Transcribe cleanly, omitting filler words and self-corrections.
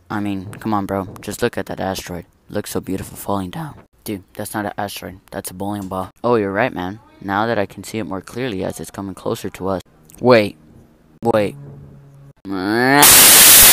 I mean, come on, bro. Just look at that asteroid. It looks so beautiful falling down. Dude, that's not an asteroid. That's a bowling ball. Oh, you're right, man. Now that I can see it more clearly as it's coming closer to us. Wait. Wait.